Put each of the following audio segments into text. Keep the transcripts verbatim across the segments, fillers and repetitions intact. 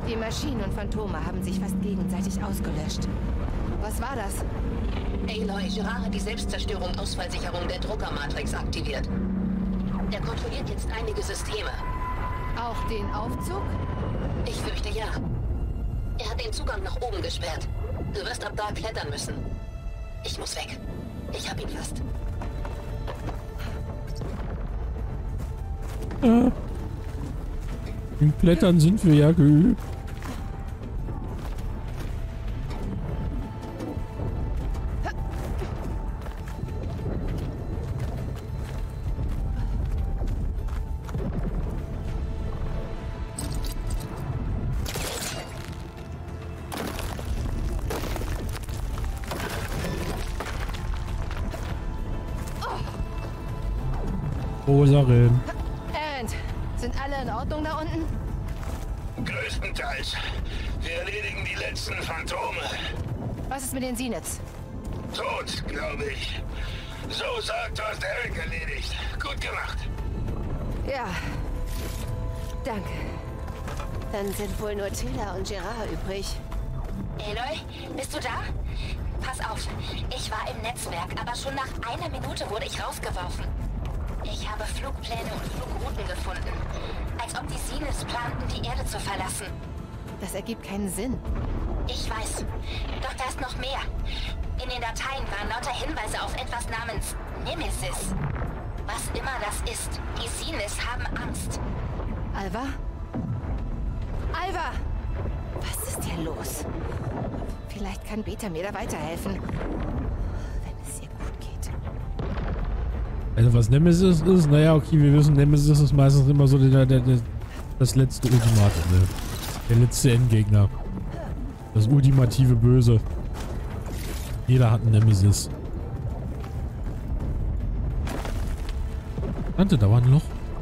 Die Maschinen und Phantome haben sich fast gegenseitig ausgelöscht. Was war das? Aloy, Gerard hat die Selbstzerstörung-Ausfallsicherung der Druckermatrix aktiviert. Er kontrolliert jetzt einige Systeme. Auch den Aufzug? Ich fürchte ja. Er hat den Zugang nach oben gesperrt. Du wirst ab da klettern müssen. Ich muss weg. Ich hab ihn fast. Äh, Im Klettern sind wir ja geübt. Rosarin. Erend, sind alle in Ordnung da unten? Größtenteils. Wir erledigen die letzten Phantome. Was ist mit den Zeniths? Tot, glaube ich. So sagt, hast Eric erledigt. Gut gemacht. Ja. Danke. Dann sind wohl nur Tilla und Gerard übrig. Aloy, bist du da? Pass auf, ich war im Netzwerk, aber schon nach einer Minute wurde ich rausgeworfen. Ich habe Flugpläne und Flugrouten gefunden. Als ob die Zeniths planten, die Erde zu verlassen. Das ergibt keinen Sinn. Ich weiß. Doch da ist noch mehr. In den Dateien waren lauter Hinweise auf etwas namens Nemesis. Was immer das ist, die Zeniths haben Angst. Alva? Alva! Was ist hier los? Vielleicht kann Beta mir da weiterhelfen. Wenn es ihr gut geht. Also was Nemesis ist, naja, okay, wir wissen, Nemesis ist meistens immer so der, der, der, das letzte Ultimatum, ne? Der letzte Endgegner. Das ultimative Böse. Jeder hat einen Nemesis. Warte, da war ein Loch.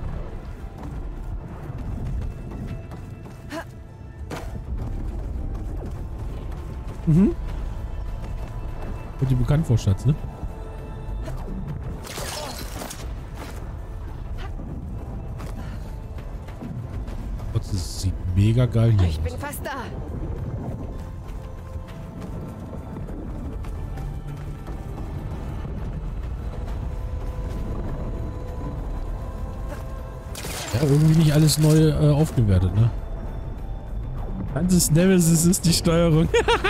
Mhm. Kommt dir bekannt vor, Schatz, ne? Das sieht mega geil hier Ich aus. bin fast da. Ja, irgendwie nicht alles neu äh, aufgewertet, ne? Ganzes Nemesis ist die Steuerung.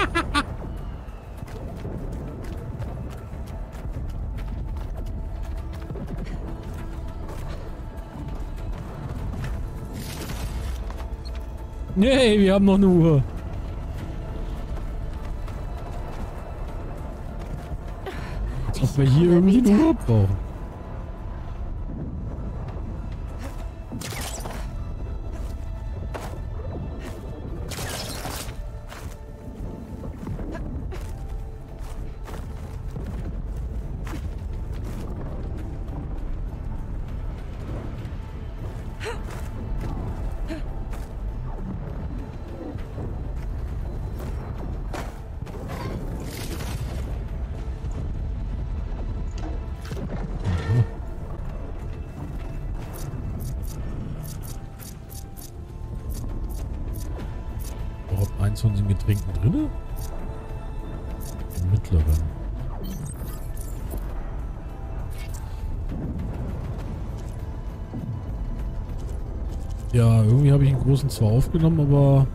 Nee, wir haben noch eine Uhr. Als ob wir hier irgendwie eine Uhr brauchen. Eins von den Getränken drinne? Im mittleren. Ja, irgendwie habe ich einen großen zwar aufgenommen, aber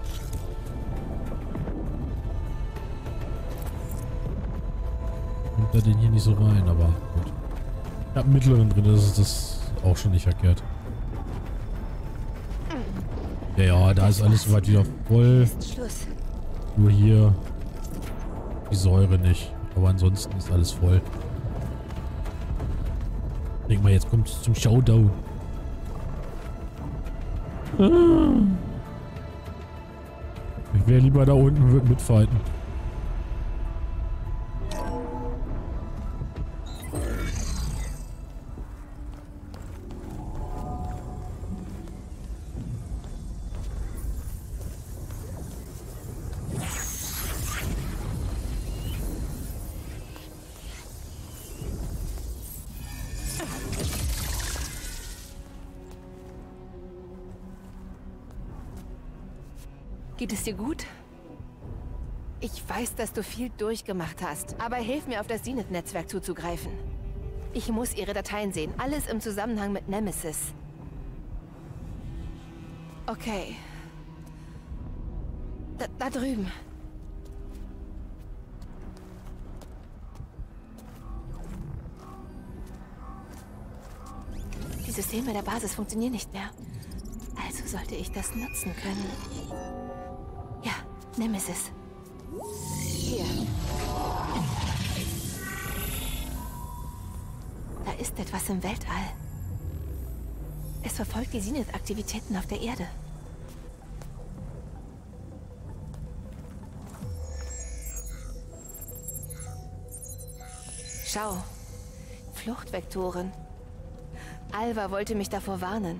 kommt da den hier nicht so rein, aber gut. Ich habe einen mittleren drin, das ist das auch schon nicht verkehrt. Ja, ja, da ist alles soweit wieder voll. Nur hier die Säure nicht. Aber ansonsten ist alles voll. Ich denke mal, jetzt kommt es zum Showdown. Ich wäre lieber da unten und würde mitfighten. Geht es dir gut? Ich weiß, dass du viel durchgemacht hast, aber hilf mir, auf das Zenith-Netzwerk zuzugreifen. Ich muss ihre Dateien sehen, alles im Zusammenhang mit Nemesis. Okay. Da, da drüben. Die Systeme der Basis funktionieren nicht mehr. Also sollte ich das nutzen können. Ja, Nemesis. Hier. Da ist etwas im Weltall. Es verfolgt die Zenith-Aktivitäten auf der Erde. Schau. Fluchtvektoren. Alva wollte mich davor warnen.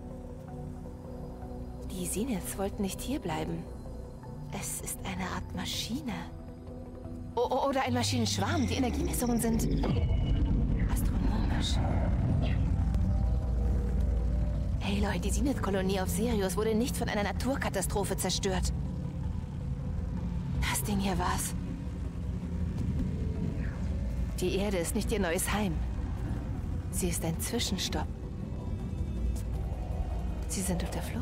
Die Zeniths wollten nicht hierbleiben. Es ist eine Art Maschine. O oder ein Maschinenschwarm. Die Energiemessungen sind astronomisch. Aloy, die Zenith-Kolonie auf Sirius wurde nicht von einer Naturkatastrophe zerstört. Das Ding hier war's. Die Erde ist nicht ihr neues Heim. Sie ist ein Zwischenstopp. Sie sind auf der Flucht.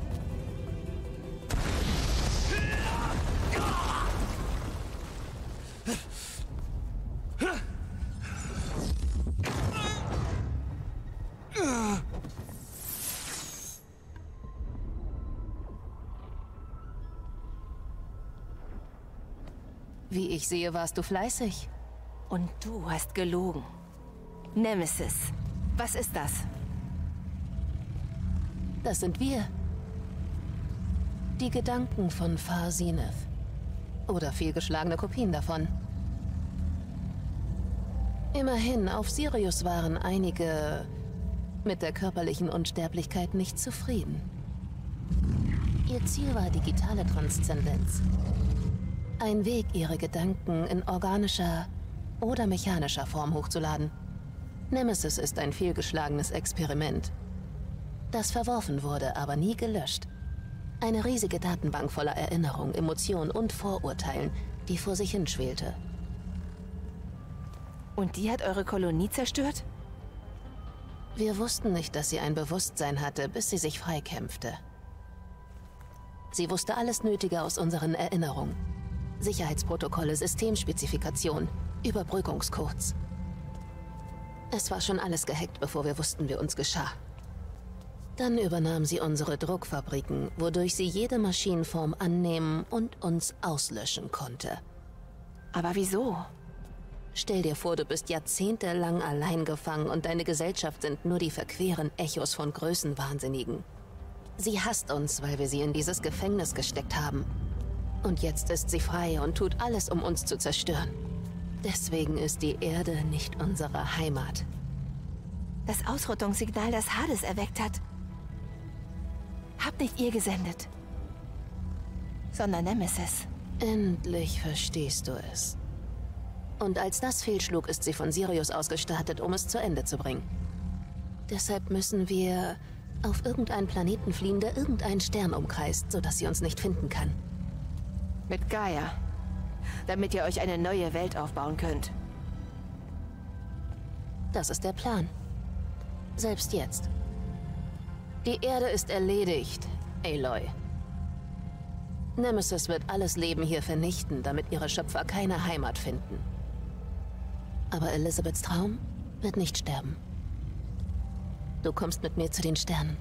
Wie ich sehe, warst du fleißig. Und du hast gelogen. Nemesis. Was ist das? Das sind wir. Die Gedanken von Far Zenith. Oder fehlgeschlagene Kopien davon. Immerhin, auf Sirius waren einige mit der körperlichen Unsterblichkeit nicht zufrieden. Ihr Ziel war digitale Transzendenz. Ein Weg, ihre Gedanken in organischer oder mechanischer Form hochzuladen. Nemesis ist ein fehlgeschlagenes Experiment, das verworfen wurde, aber nie gelöscht. Eine riesige Datenbank voller Erinnerungen, Emotionen und Vorurteilen, die vor sich hinschwelte. Und die hat eure Kolonie zerstört? Wir wussten nicht, dass sie ein Bewusstsein hatte, bis sie sich freikämpfte. Sie wusste alles Nötige aus unseren Erinnerungen. Sicherheitsprotokolle, Systemspezifikation, Überbrückungscodes. Es war schon alles gehackt, bevor wir wussten, wie uns geschah. Dann übernahm sie unsere Druckfabriken, wodurch sie jede Maschinenform annehmen und uns auslöschen konnte. Aber wieso? Stell dir vor, du bist jahrzehntelang allein gefangen und deine Gesellschaft sind nur die verqueren Echos von Größenwahnsinnigen. Sie hasst uns, weil wir sie in dieses Gefängnis gesteckt haben. Und jetzt ist sie frei und tut alles, um uns zu zerstören. Deswegen ist die Erde nicht unsere Heimat. Das Ausrottungssignal, das Hades erweckt hat, habt nicht ihr gesendet, sondern Nemesis. Endlich verstehst du es. Und als das fehlschlug, ist sie von Sirius aus gestartet, um es zu Ende zu bringen. Deshalb müssen wir auf irgendeinen Planeten fliehen, der irgendeinen Stern umkreist, sodass sie uns nicht finden kann. Mit Gaia. Damit ihr euch eine neue Welt aufbauen könnt. Das ist der Plan. Selbst jetzt. Die Erde ist erledigt, Aloy. Nemesis wird alles Leben hier vernichten, damit ihre Schöpfer keine Heimat finden. Aber Elisabeths Traum wird nicht sterben. Du kommst mit mir zu den Sternen.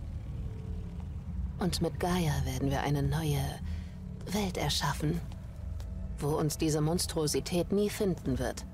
Und mit Gaia werden wir eine neue Welt erschaffen, wo uns diese Monstrosität nie finden wird.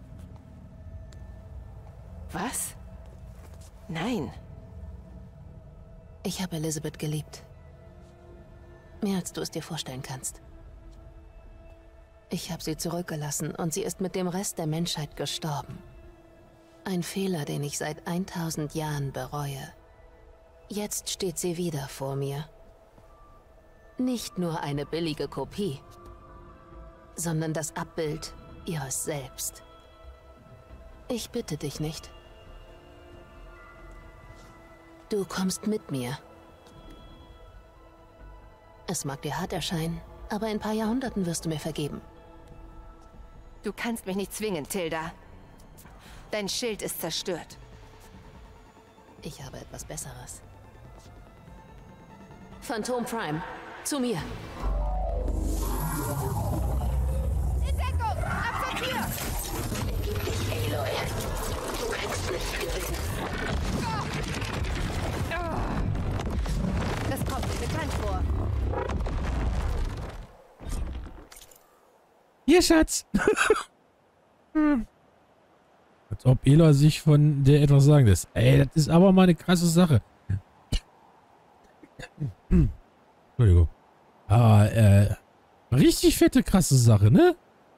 Was? Nein. Ich habe Elisabeth geliebt. Mehr als du es dir vorstellen kannst. Ich habe sie zurückgelassen und sie ist mit dem Rest der Menschheit gestorben. Ein Fehler, den ich seit tausend Jahren bereue. Jetzt steht sie wieder vor mir. Nicht nur eine billige Kopie, sondern das Abbild ihres Selbst. Ich bitte dich nicht. Du kommst mit mir. Es mag dir hart erscheinen, aber in ein paar Jahrhunderten wirst du mir vergeben. Du kannst mich nicht zwingen, Tilda. Dein Schild ist zerstört. Ich habe etwas Besseres. Phantom Prime, zu mir. In Deckung! Ab zur Tür! Aloy, du kannst nicht gewinnen. Das kommt mir bekannt vor. Hier, Schatz. hm. Als ob Aloy sich von der etwas sagen lässt. Ey, das ist aber mal eine krasse Sache. Entschuldigung. Aber, äh, richtig fette, krasse Sache, ne?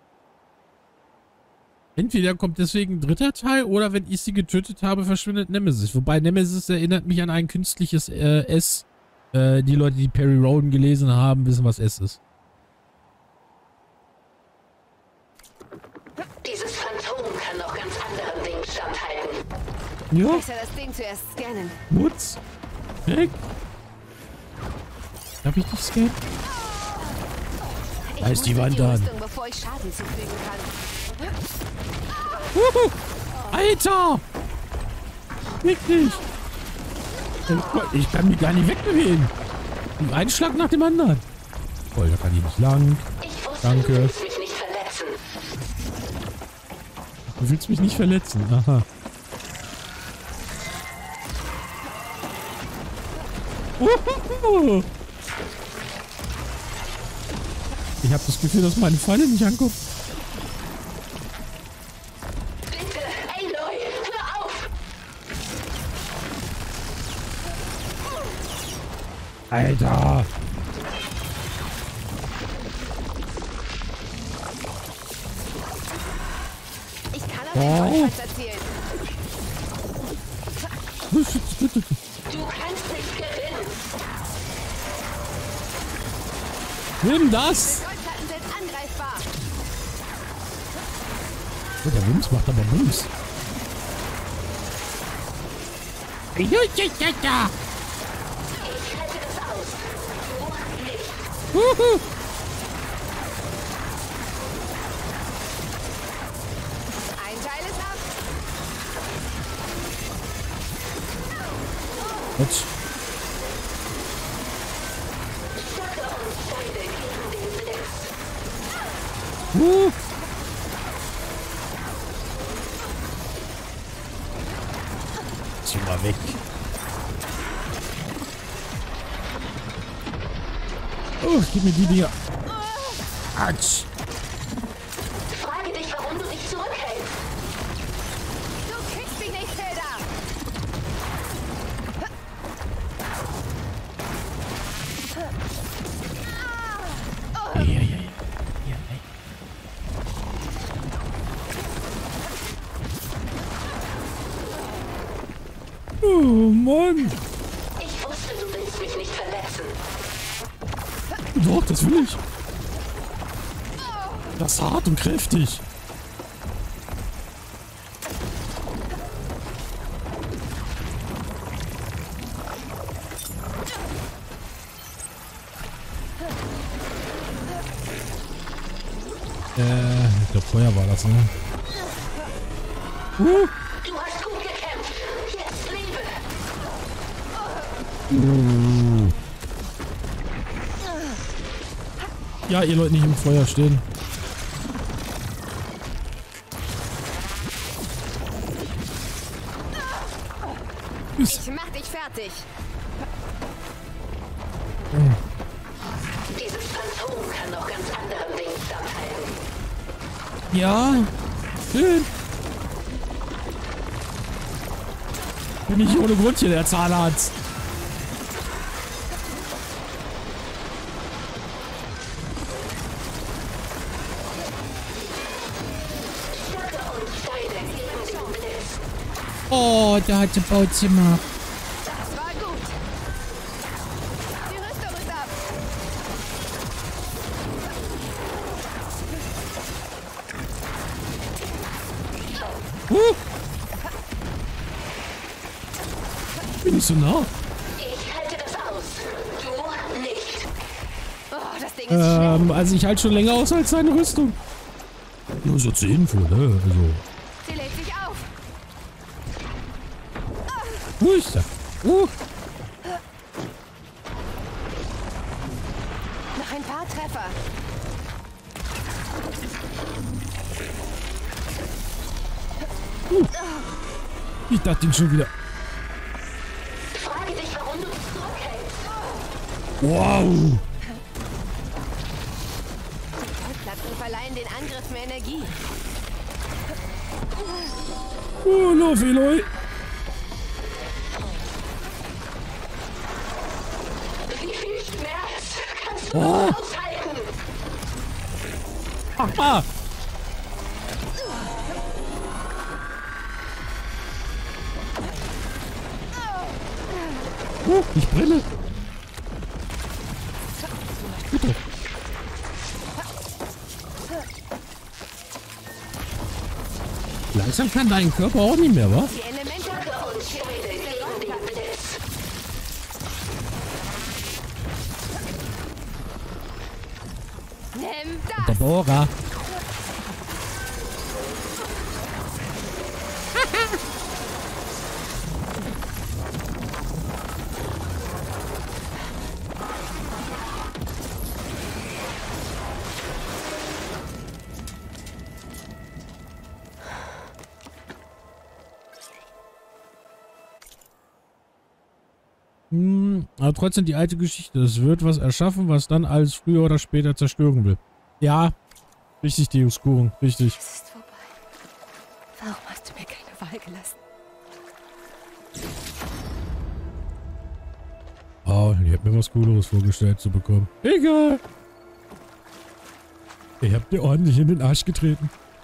Entweder kommt deswegen ein dritter Teil oder wenn ich sie getötet habe, verschwindet Nemesis. Wobei Nemesis erinnert mich an ein künstliches äh, S. Äh, die Leute, die Perry Roden gelesen haben, wissen, was S ist. Dieses Phantom kann noch ganz anderen Dingen standhalten. Ja, Besser das Ding zuerst scannen. Mutz. Weg. Darf ich dich scannen? Ich Da ist die muss in Wand an. Rüstung, bevor ich Schaden zufügen kann. Uhu. Alter! Wirklich! Ich kann mich gar nicht wegbewegen. Ein Schlag nach dem anderen. Voll, da kann ich nicht lang. Ich wusste, Danke. du willst mich nicht verletzen. Du willst mich nicht verletzen. Aha. Uhuhu. Ich habe das Gefühl, dass meine Pfeile nicht ankommen. Bitte, Aloy, hör auf! Alter! Ich kann auch Oh. den Notfalls erzählen. Du kannst nicht gewinnen. Nimm das! Goldplatten sind angreifbar. Oh, der Bums macht aber Bums. Ich halte das aus. Du nicht. Uhu. Ein Teil ist ab. Jetzt. Stacke und Pfeile gegen den Blitz. Uh. Zieh mal weg. Oh, gib mir die Dinger. Atsch. Frage dich, warum du dich zurückhältst. Du kriegst mich nicht, Tilda. Ja, ja, ja. Ja, ey. Oh, Mann. Ich wusste, du willst mich nicht verletzen. Doch, das will ich. Das ist hart und kräftig. Äh, ich glaube Feuer war das, ne? Uh. Du hast gut gekämpft. Jetzt lebe. Uh. Ja, ihr Leute nicht im Feuer stehen. Ich mach dich fertig. Dieses Phantom kann noch ganz anderen Dingen standhalten. Ja, schön. Bin ich ohne Grund hier der Zahnarzt. Stacke und Pfeile gegen den Blitz. Oh, der hat die Bauzimmer. Das war gut. Die Rüstung ist ab. Uh. Bin ich so nah? Ich halte das aus. Du nicht. das Ding ist schnell. Ähm, also ich halte schon länger aus als seine Rüstung. Nur so zur Info, ne? Also. Sie lädt sich auf. Wo ist er? Uh. Noch ein paar Treffer. Uh. Ich dachte ihn schon wieder. Frage dich, warum du zurückhältst. Wow. Platten verleihen den Angriff mehr Energie. Oh, lauf, Eloy. Wie viel Schmerz kannst du Oh. aushalten? Aha. Oh, ich brenne. Gut doch. Langsam kann dein Körper auch nicht mehr, wa? Die Elemente Nimm Der das! Bohrer. Hm, aber trotzdem die alte Geschichte. Es wird was erschaffen, was dann alles früher oder später zerstören will. Ja, richtig, Dioskuren, richtig. Es ist vorbei. Warum hast du mir keine Wahl gelassen? Oh, ich hab mir was Cooleres vorgestellt zu bekommen. Egal. Ich hab dir ordentlich in den Arsch getreten.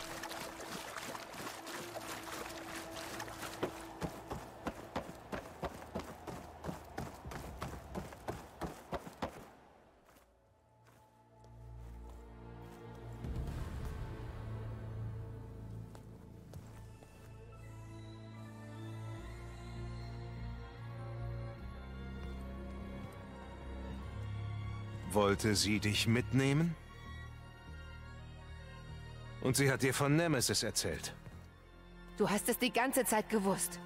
Wollte sie dich mitnehmen? Und sie hat dir von Nemesis erzählt. Du hast es die ganze Zeit gewusst.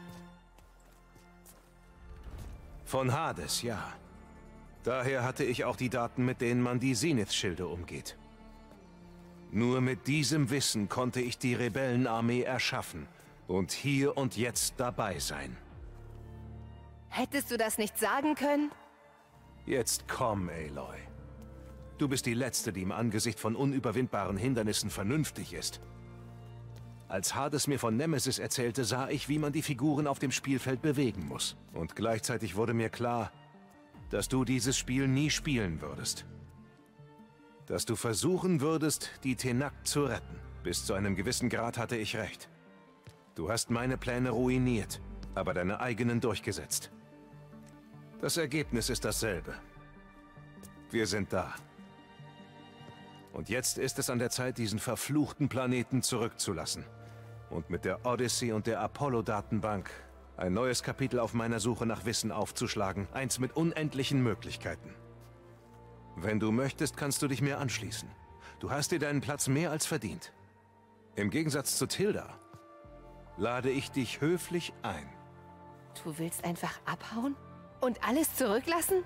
Von Hades, ja. Daher hatte ich auch die Daten, mit denen man die Zenith-Schilde umgeht. Nur mit diesem Wissen konnte ich die Rebellenarmee erschaffen und hier und jetzt dabei sein. Hättest du das nicht sagen können? Jetzt komm, Aloy. Du bist die Letzte, die im Angesicht von unüberwindbaren Hindernissen vernünftig ist. Als Hades mir von Nemesis erzählte, sah ich, wie man die Figuren auf dem Spielfeld bewegen muss. Und gleichzeitig wurde mir klar, dass du dieses Spiel nie spielen würdest. Dass du versuchen würdest, die Tenakt zu retten. Bis zu einem gewissen Grad hatte ich recht. Du hast meine Pläne ruiniert, aber deine eigenen durchgesetzt. Das Ergebnis ist dasselbe. Wir sind da. Und jetzt ist es an der Zeit, diesen verfluchten Planeten zurückzulassen. Und mit der Odyssey und der Apollo-Datenbank ein neues Kapitel auf meiner Suche nach Wissen aufzuschlagen. Eins mit unendlichen Möglichkeiten. Wenn du möchtest, kannst du dich mir anschließen. Du hast dir deinen Platz mehr als verdient. Im Gegensatz zu Tilda lade ich dich höflich ein. Du willst einfach abhauen? Und alles zurücklassen?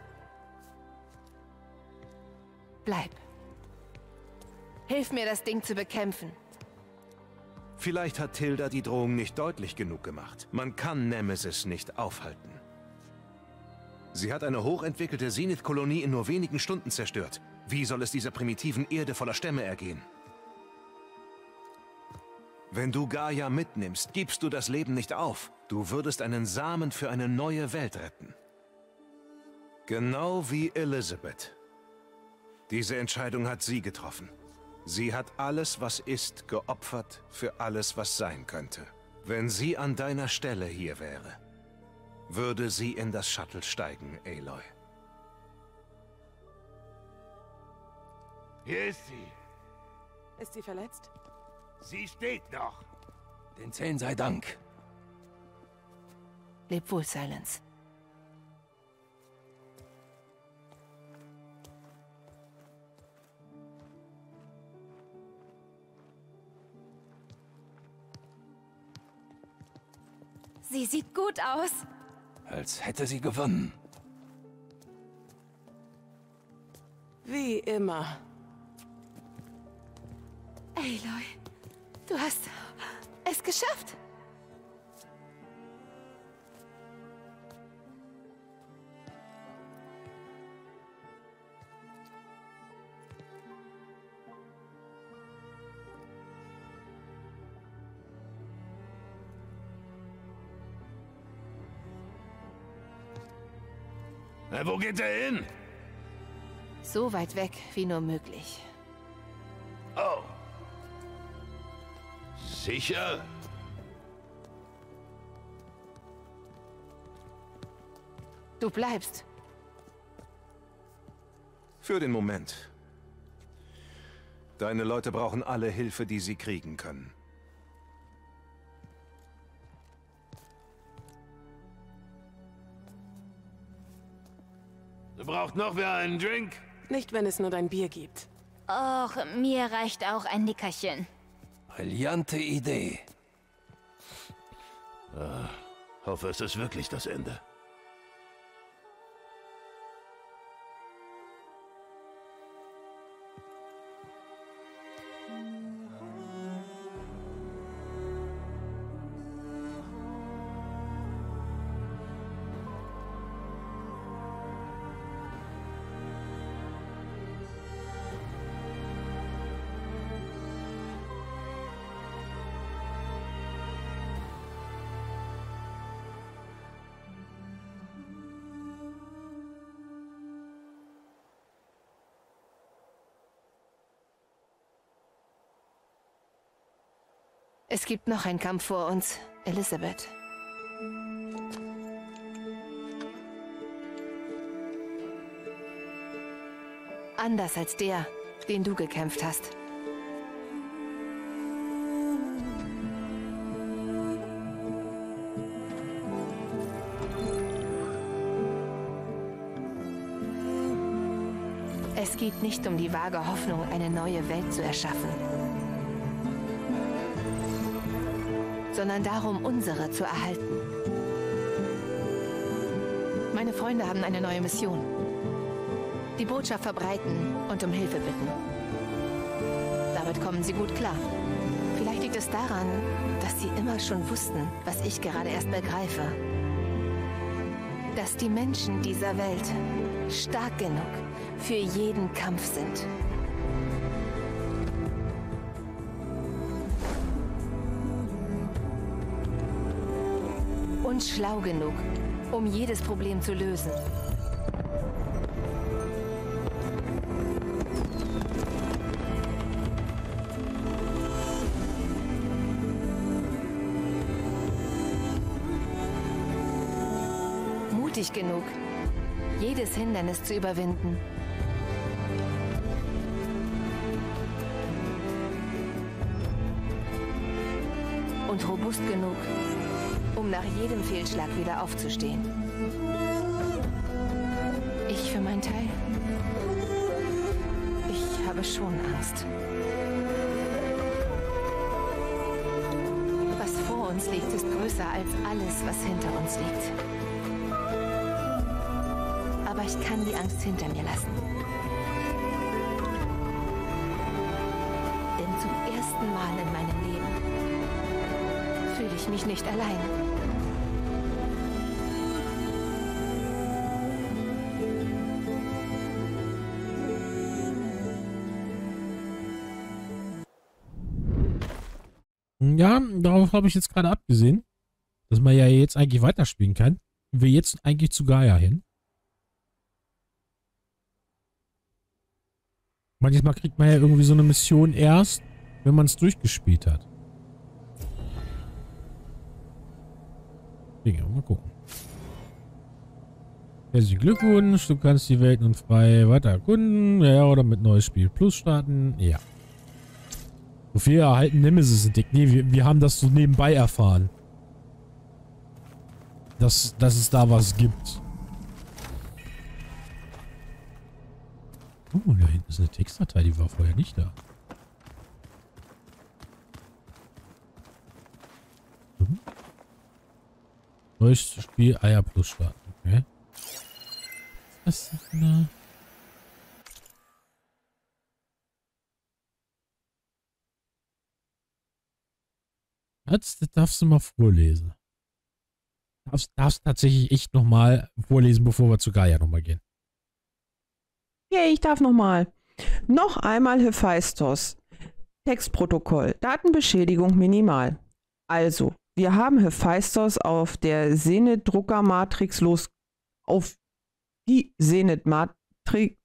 Bleib. Hilf mir, das Ding zu bekämpfen. Vielleicht hat Tilda die Drohung nicht deutlich genug gemacht. Man kann Nemesis nicht aufhalten. Sie hat eine hochentwickelte Zenith-Kolonie in nur wenigen Stunden zerstört. Wie soll es dieser primitiven Erde voller Stämme ergehen? Wenn du Gaia mitnimmst, gibst du das Leben nicht auf. Du würdest einen Samen für eine neue Welt retten. Genau wie Elizabeth. Diese Entscheidung hat sie getroffen. Sie hat alles, was ist, geopfert für alles, was sein könnte. Wenn sie an deiner Stelle hier wäre, würde sie in das Shuttle steigen, Aloy. Hier ist sie. Ist sie verletzt? Sie steht noch. Den Zehn sei Dank. Leb wohl, Silence. Sie sieht gut aus. Als hätte sie gewonnen. Wie immer. Aloy, du hast es geschafft. Na, wo geht er hin? So weit weg wie nur möglich. Oh. Sicher? Du bleibst. Für den Moment. Deine Leute brauchen alle Hilfe, die sie kriegen können. Braucht noch wer einen Drink? Nicht, wenn es nur dein Bier gibt. Och, mir reicht auch ein Nickerchen. Brillante Idee. Ah, hoffe, es ist wirklich das Ende. Es gibt noch einen Kampf vor uns, Elizabeth. Anders als der, den du gekämpft hast. Es geht nicht um die vage Hoffnung, eine neue Welt zu erschaffen, sondern darum, unsere zu erhalten. Meine Freunde haben eine neue Mission. Die Botschaft verbreiten und um Hilfe bitten. Damit kommen sie gut klar. Vielleicht liegt es daran, dass sie immer schon wussten, was ich gerade erst begreife. Dass die Menschen dieser Welt stark genug für jeden Kampf sind. Und schlau genug, um jedes Problem zu lösen. Mutig genug, jedes Hindernis zu überwinden. Und robust genug, um nach jedem Fehlschlag wieder aufzustehen. Ich für meinen Teil, ich habe schon Angst. Was vor uns liegt, ist größer als alles, was hinter uns liegt. Aber ich kann die Angst hinter mir lassen. Denn zum ersten Mal in meinem Leben fühle ich mich nicht allein. Ja, darauf habe ich jetzt gerade abgesehen, dass man ja jetzt eigentlich weiterspielen kann. Und wir jetzt eigentlich zu Gaia hin. Manchmal kriegt man ja irgendwie so eine Mission erst, wenn man es durchgespielt hat. Mal gucken. Herzlichen Glückwunsch, du kannst die Welt nun frei weiter erkunden. Ja, oder mit neues Spiel Plus starten. Ja. Wofür erhalten Nemesis entdeckt. Nee, wir, wir haben das so nebenbei erfahren. Dass, dass es da was gibt. Oh, da hinten ist eine Textdatei, die war vorher nicht da. Hm? Neues Spiel Eier Plus starten. Okay. Was ist das denn da? Das darfst du mal vorlesen. Darfst, darfst tatsächlich echt nochmal vorlesen, bevor wir zu Gaia nochmal gehen. Okay, ich darf nochmal. Noch einmal Hephaistos. Textprotokoll. Datenbeschädigung minimal. Also, wir haben Hephaistos auf der Zenit-Druckermatrix los... auf die Zenit-Matrix...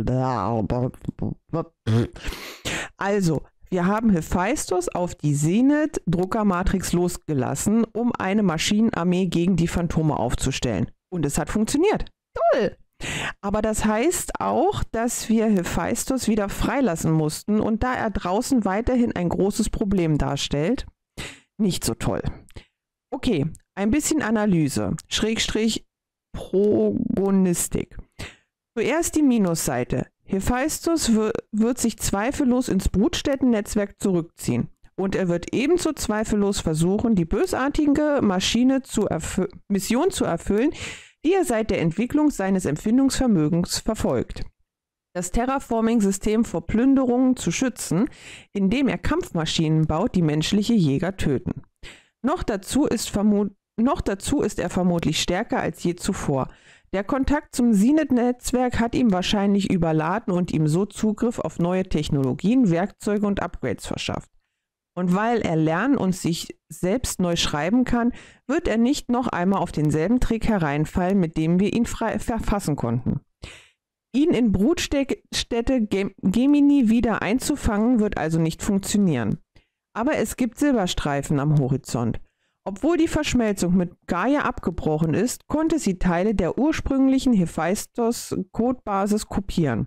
Also, wir haben Hephaistos auf die Zenit-Druckermatrix losgelassen, um eine Maschinenarmee gegen die Phantome aufzustellen. Und es hat funktioniert. Toll! Aber das heißt auch, dass wir Hephaistos wieder freilassen mussten und da er draußen weiterhin ein großes Problem darstellt, nicht so toll. Okay, ein bisschen Analyse, Schrägstrich Progonistik. Zuerst die Minusseite. Hephaistos wird sich zweifellos ins Brutstätten-Netzwerk zurückziehen. Und er wird ebenso zweifellos versuchen, die bösartige Maschine zu Mission zu erfüllen, die er seit der Entwicklung seines Empfindungsvermögens verfolgt. Das Terraforming-System vor Plünderungen zu schützen, indem er Kampfmaschinen baut, die menschliche Jäger töten. Noch dazu ist, noch dazu ist er vermutlich stärker als je zuvor. Der Kontakt zum Zenit-Netzwerk hat ihm wahrscheinlich überladen und ihm so Zugriff auf neue Technologien, Werkzeuge und Upgrades verschafft. Und weil er lernen und sich selbst neu schreiben kann, wird er nicht noch einmal auf denselben Trick hereinfallen, mit dem wir ihn frei verfassen konnten. Ihn in Brutstätte Gemini wieder einzufangen, wird also nicht funktionieren. Aber es gibt Silberstreifen am Horizont. Obwohl die Verschmelzung mit Gaia abgebrochen ist, konnte sie Teile der ursprünglichen Hephaistos-Codebasis kopieren.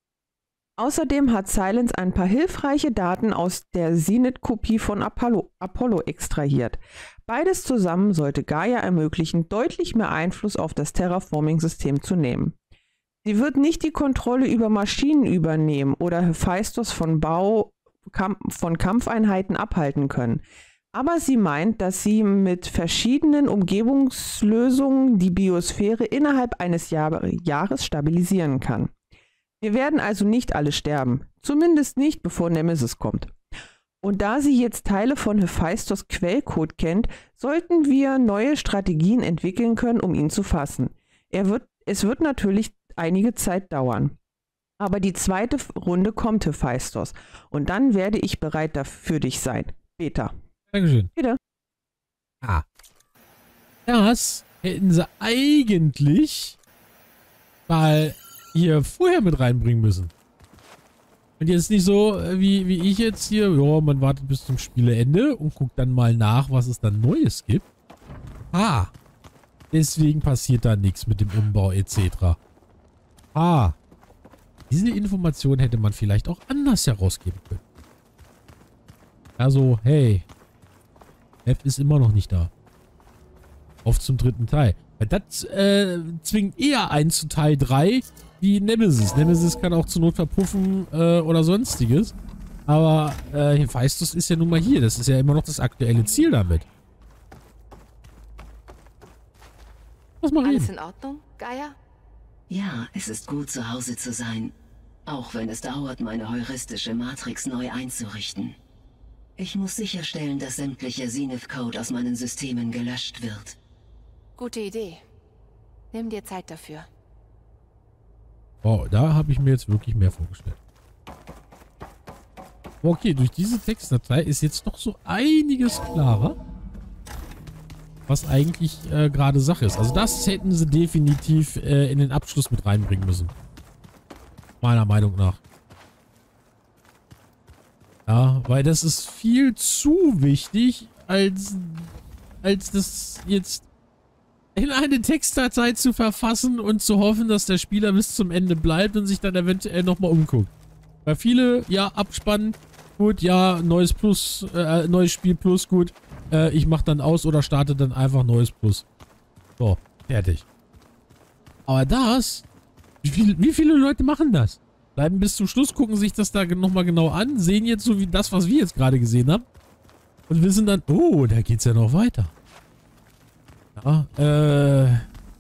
Außerdem hat Silence ein paar hilfreiche Daten aus der Zenit-Kopie von Apollo, Apollo extrahiert. Beides zusammen sollte Gaia ermöglichen, deutlich mehr Einfluss auf das Terraforming-System zu nehmen. Sie wird nicht die Kontrolle über Maschinen übernehmen oder Hephaistos von Bau Kamp von Kampfeinheiten abhalten können. Aber sie meint, dass sie mit verschiedenen Umgebungslösungen die Biosphäre innerhalb eines Jahr Jahres stabilisieren kann. Wir werden also nicht alle sterben, zumindest nicht, bevor Nemesis kommt. Und da sie jetzt Teile von Hephaistos Quellcode kennt, sollten wir neue Strategien entwickeln können, um ihn zu fassen. Er wird, es wird natürlich einige Zeit dauern. Aber die zweite Runde kommt, Hephaistos. Und dann werde ich bereit für dich sein. Beta. Dankeschön. Bitte. Ah. Das hätten sie eigentlich mal hier vorher mit reinbringen müssen. Und jetzt nicht so, wie, wie ich jetzt hier, ja, man wartet bis zum Spieleende und guckt dann mal nach, was es dann Neues gibt. Ah. Deswegen passiert da nichts mit dem Umbau et cetera. Ah. Diese Information hätte man vielleicht auch anders herausgeben können. Also, hey. F ist immer noch nicht da. Auf zum dritten Teil. Weil das äh, zwingt eher ein zu Teil drei wie Nemesis. Nemesis kann auch zur Not verpuffen äh, oder sonstiges. Aber äh, Hephaistos ist ja nun mal hier. Das ist ja immer noch das aktuelle Ziel damit. Lass mal reden. Alles in Ordnung, Gaia? Ja, es ist gut, zu Hause zu sein. Auch wenn es dauert, meine heuristische Matrix neu einzurichten. Ich muss sicherstellen, dass sämtlicher Zenith-Code aus meinen Systemen gelöscht wird. Gute Idee. Nimm dir Zeit dafür. Oh, da habe ich mir jetzt wirklich mehr vorgestellt. Okay, durch diese Textdatei ist jetzt doch so einiges klarer, was eigentlich äh, gerade Sache ist. Also das hätten sie definitiv äh, in den Abschluss mit reinbringen müssen. Meiner Meinung nach. Ja, weil das ist viel zu wichtig, als, als das jetzt in eine Textdatei zu verfassen und zu hoffen, dass der Spieler bis zum Ende bleibt und sich dann eventuell nochmal umguckt. Weil viele, ja, abspannen, gut, ja, neues Plus, äh, neues Spiel Plus, gut, äh, ich mach dann aus oder starte dann einfach neues Plus. So, fertig. Aber das, wie, viel, wie viele Leute machen das? Bleiben bis zum Schluss, gucken sich das da nochmal genau an, sehen jetzt so wie das, was wir jetzt gerade gesehen haben und wissen dann, oh, da geht's ja noch weiter. Ja, äh...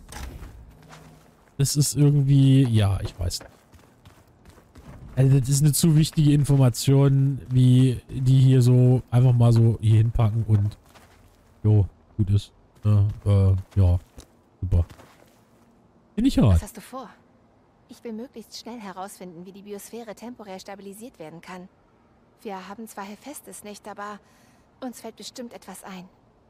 Das ist irgendwie... Ja, ich weiß nicht. Also das ist eine zu wichtige Information, wie die hier so einfach mal so hier hinpacken und... Jo, gut ist. Ja, äh, ja. Super. Bin ich hart. Was hast du vor? Ich will möglichst schnell herausfinden, wie die Biosphäre temporär stabilisiert werden kann. Wir haben zwar Hephaestus nicht, aber uns fällt bestimmt etwas ein.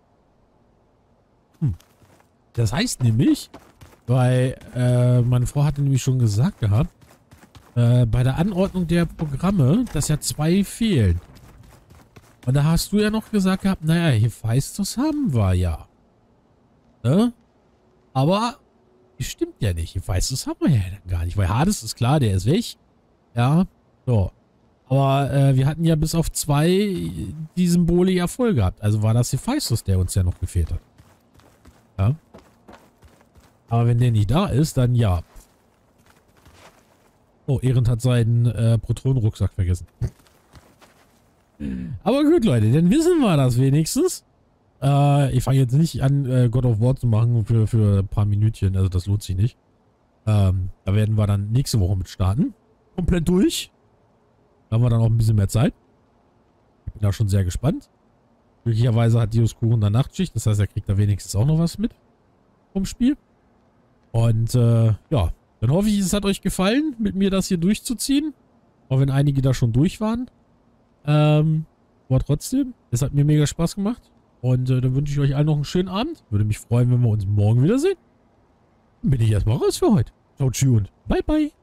Hm. Das heißt nämlich, weil äh, meine Frau hatte nämlich schon gesagt gehabt, äh, bei der Anordnung der Programme, dass ja zwei fehlen. Und da hast du ja noch gesagt gehabt, naja, Hephaestus haben wir ja. Ne? Aber stimmt ja nicht. Hephaestus haben wir ja dann gar nicht. Weil Hades ist klar, der ist weg. Ja, so. Aber äh, wir hatten ja bis auf zwei die Symbole ja voll gehabt. Also war das Hephaestus, der uns ja noch gefehlt hat. Ja. Aber wenn der nicht da ist, dann ja. Oh, Ehrend hat seinen äh, Protonenrucksack vergessen. Aber gut, Leute, dann wissen wir das wenigstens. Äh, ich fange jetzt nicht an, äh, God of War zu machen für, für ein paar Minütchen. Also das lohnt sich nicht. Ähm, da werden wir dann nächste Woche mit starten. Komplett durch. Da haben wir dann auch ein bisschen mehr Zeit. Ich bin da schon sehr gespannt. Glücklicherweise hat Dioskuren dann Nachtschicht. Das heißt, er kriegt da wenigstens auch noch was mit vom Spiel. Und äh, ja, dann hoffe ich, es hat euch gefallen, mit mir das hier durchzuziehen. Auch wenn einige da schon durch waren. Ähm, aber trotzdem, es hat mir mega Spaß gemacht. Und äh, dann wünsche ich euch allen noch einen schönen Abend. Würde mich freuen, wenn wir uns morgen wiedersehen. Dann bin ich erstmal raus für heute. Ciao, tschüss und bye, bye.